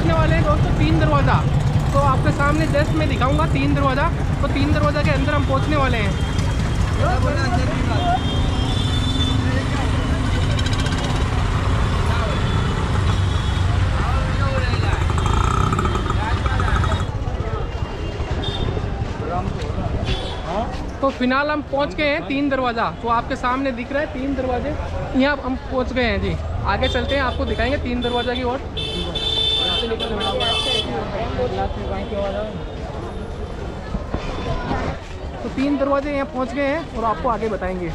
पहुंचने वाले हैं दोस्तों 3 दरवाज़ा। तो आपके सामने जस्ट मैं दिखाऊंगा 3 दरवाज़ा। तो 3 दरवाज़ा के अंदर हम पहुंचने वाले हैं। तो फिलहाल हम पहुंच गए हैं 3 दरवाज़ा। तो आपके सामने दिख रहा है 3 दरवाजे, यहाँ हम पहुंच गए हैं जी। आगे चलते हैं, आपको दिखाएंगे 3 दरवाज़ा की ओर। तो 3 दरवाजे यहाँ पहुंच गए हैं और आपको आगे बताएंगे।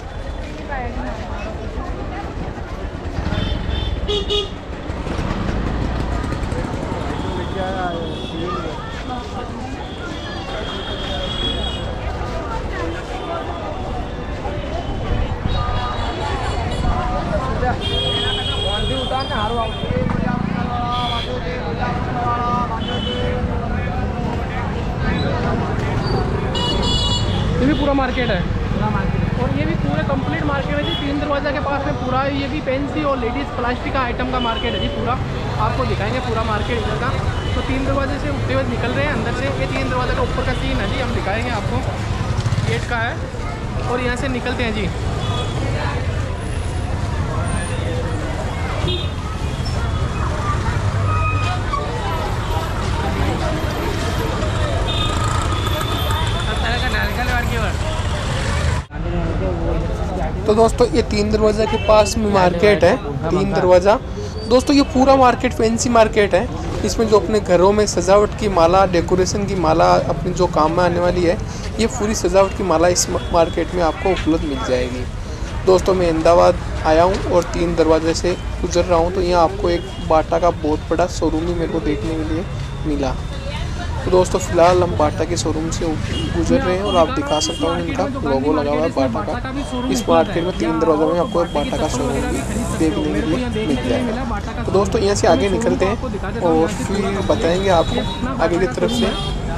ये भी पूरा मार्केट है, और ये भी पूरा कंप्लीट मार्केट है जी। 3 दरवाजा के पास में पूरा ये भी फैंसी और लेडीज़ प्लास्टिक का आइटम का मार्केट है जी पूरा। आपको दिखाएंगे पूरा मार्केट इधर का। तो 3 दरवाजे से उठते हुए निकल रहे हैं अंदर से। ये 3 दरवाजे का ऊपर का सीन है जी, हम दिखाएंगे आपको। गेट का है और यहाँ से निकलते हैं जी। तो दोस्तों ये 3 दरवाज़ा के पास में मार्केट है। 3 दरवाज़ा दोस्तों, ये पूरा मार्केट फैंसी मार्केट है। इसमें जो अपने घरों में सजावट की माला, डेकोरेशन की माला, अपनी जो काम में आने वाली है, ये पूरी सजावट की माला इस मार्केट में आपको उपलब्ध मिल जाएगी। दोस्तों मैं अहमदाबाद आया हूँ और 3 दरवाजे से गुजर रहा हूँ, तो यहाँ आपको एक बाटा का बहुत बड़ा शोरूम ही मेरे को देखने के लिए मिला। तो दोस्तों फिलहाल हम बाटा के शोरूम से गुजर रहे हैं और आप दिखा सकता हूँ इनका लोगो लगा हुआ है बाटा का। इस मार्केट में 3 दरवाज़ों में आपको बाटा का शोरूम भी देखने के लिए मिल जाएगा। तो दोस्तों यहाँ से आगे निकलते हैं और फिर बताएंगे आपको आगे की तरफ से।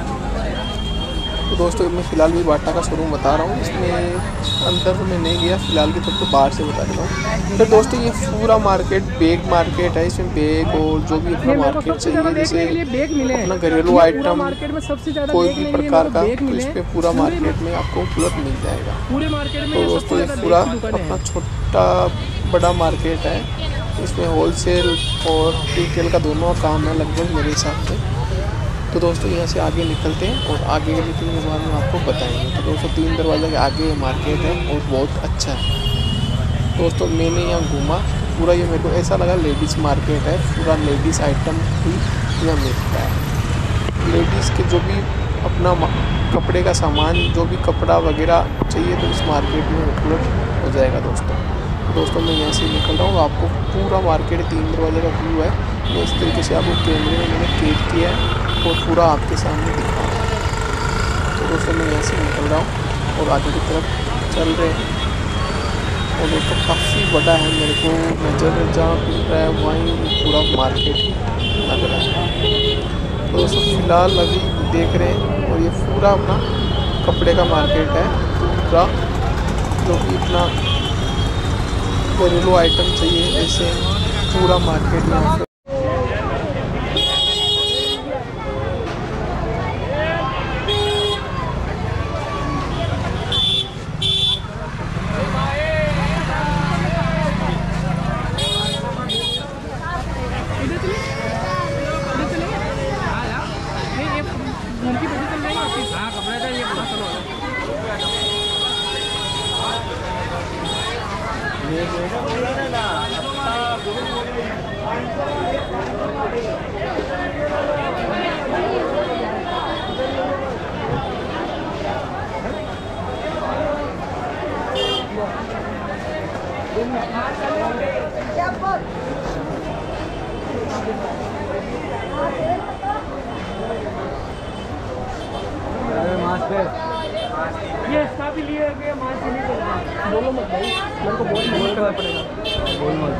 तो दोस्तों मैं फ़िलहाल भी बाटा का शोरूम बता रहा हूँ, इसमें अंदर तो मैं नहीं गया, फ़िलहाल की तरफ तो बाहर से बता देता हूँ। तो दोस्तों ये पूरा मार्केट बैग मार्केट है। इसमें बैग और जो भी अपना मार्केट चाहिए, जैसे अपना घरेलू आइटम कोई भी प्रकार का, तो इस पर पूरा मार्केट में आपको उपलब्ध मिल जाएगा। तो दोस्तों ये पूरा अपना छोटा बड़ा मार्केट है। इसमें होलसेल और रिटेल का दोनों काम है लगभग मेरे हिसाब से। तो दोस्तों यहाँ से आगे निकलते हैं और आगे के लिए 3 दरवाजे में आपको बताएंगे। तो दोस्तों 3 दरवाजे के आगे मार्केट है और बहुत अच्छा है। दोस्तों मैंने यहाँ घूमा पूरा, ये मेरे को ऐसा लगा लेडीज़ मार्केट है। पूरा लेडीज़ आइटम भी यहाँ मिलता है। लेडीज़ के जो भी अपना कपड़े का सामान, जो भी कपड़ा वगैरह चाहिए तो इस मार्केट में उपलब्ध हो जाएगा दोस्तों मैं यहाँ से निकल रहा हूँ। आपको पूरा मार्केट 3 दरवाजे का व्यू है। मैं इस तरीके से आपको कैमरे में मैंने कैद किया है और पूरा आपके सामने दिखा रहा हूँ। तो दोस्तों मैं यहाँ से निकल रहा हूँ और आगे की तरफ चल रहे हैं। और दोस्तों काफ़ी बड़ा है, मेरे को नज़र जहाँ मिल रहा है वहीं पूरा मार्केट ही लग रहा है। तो दोस्तों फ़िलहाल अभी देख रहे हैं और ये पूरा अपना कपड़े का मार्केट है पूरा, जो कि अपना घरेलू आइटम चाहिए ऐसे पूरा मार्केट में। ये भी लिए मास्क नहीं करना, बोलो मत भाई, मेरे को बहुत मेहनत करना पड़ेगा। बोल मत,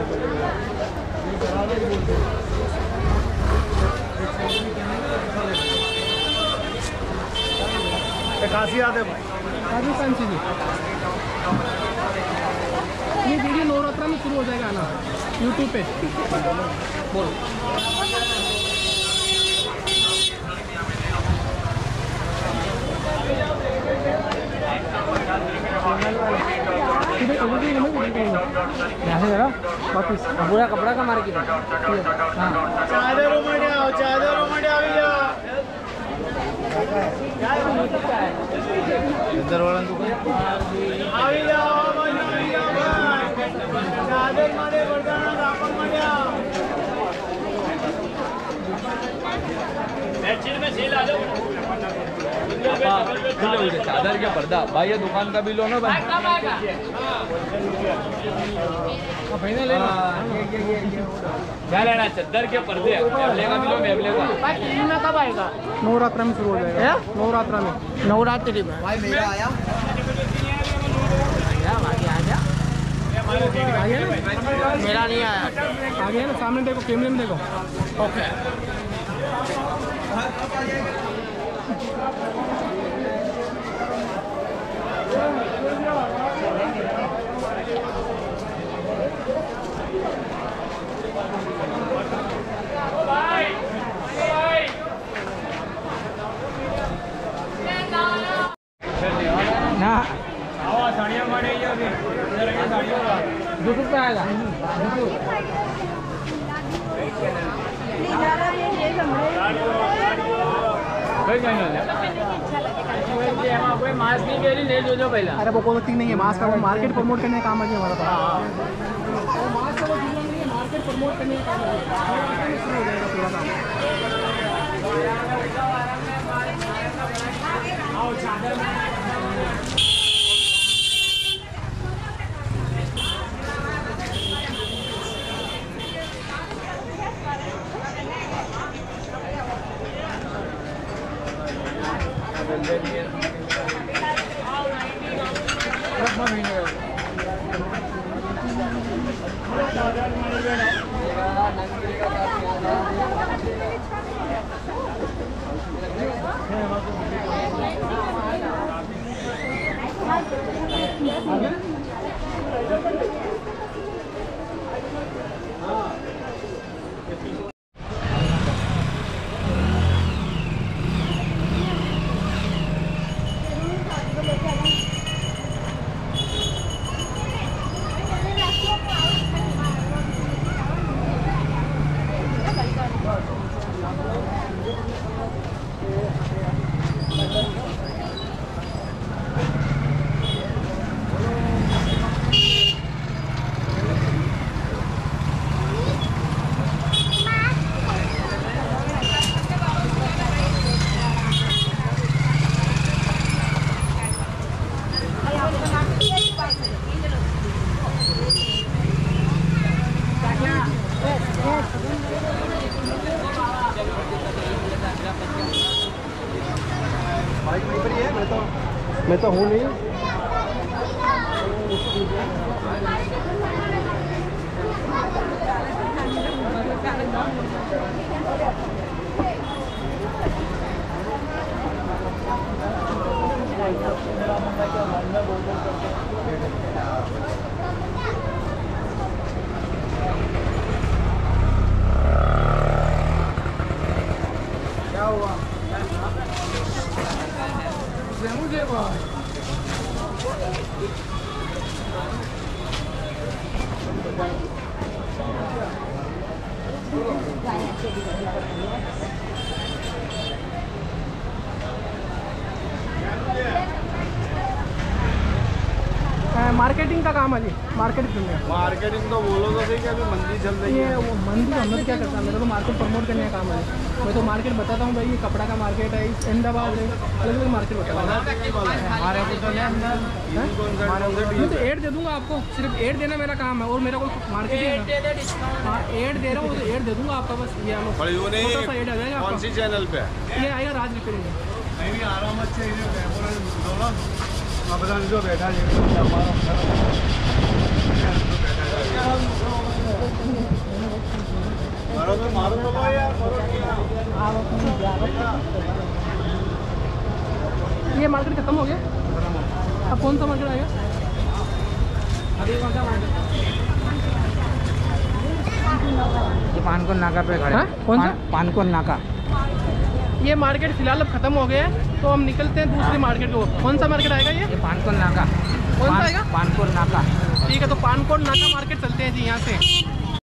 काशी आते भाई, काफी कौन सी ये वीडियो नवरात्रा में शुरू हो जाएगा आना यूट्यूब पे। बोलो यहाँ से जरा वापिस पूरा कपड़ा का मार्केट है। हाँ चादर उमड़े इधर वाला दुकान चादर के पर्दा भाई, ये दुकान का भी लो ना भाई। क्या लेना? चादर के पर्दे मैबले का भी लो, मैबले का। कब आएगा? नवरात्रा में शुरू हो जाएगा। नवरात्रा में, नवरात्रि में भाई मेरा आया मेरा नहीं आया। आ गया ना, सामने देखो, कैमरे में देखो। ओके ना साड़ियाँ मारे ₹2 पे आएगा। कोई मास्क नहीं पहली ले जो पहला। अरे वो कोई ठीक नहीं है, मास्क का वो मार्केट प्रमोट करने का काम है हमारा पास। मास्क का वो नहीं है, मार्केट प्रमोट करने का काम है। शुरू हो जाएगा पूरा काम। मैं तो हूँ नहीं। क्या हुआ? मार्केटिंग का काम है जी, मार्केटिंग तो बोलो तो सही कि अभी मंदी चल रही है। वो मंदी हम लोग क्या करता है, मेरा तो मार्केट प्रमोट करने का काम है। मैं तो मार्केट बताता हूँ भाई, ये कपड़ा का मार्केट है, अहमदाबाद है, अलग अलग मार्केट बताता हूँ। मैं तो एड दे दूंगा आपको, सिर्फ एड देना मेरा काम है, और मेरा कोई मार्केटिंग हाँ एड दे रहा हूँ तो एड दे दूंगा आपका, बस ये एड आ जाएगा। कौन सी चैनल पे? ये आएगा राज रिपेयरिंग। नहीं आराम अच्छे जो बैठा मारो तो यार। ये मार्केट खत्म हो गया, अब कौन सा मार्केट आएगा? अभी कौन सा मार्केट? ये पानकोल नाका पे खड़े। कौन सा? पानकोल नाका। ये मार्केट फिलहाल अब खत्म हो गया है, तो हम निकलते हैं दूसरी मार्केट को। कौन सा मार्केट आएगा ये? ये पानकोल नाका। कौन सा आएगा? पानकोल नाका। ठीक है, तो पानकोट नाका मार्केट चलते हैं जी यहाँ से।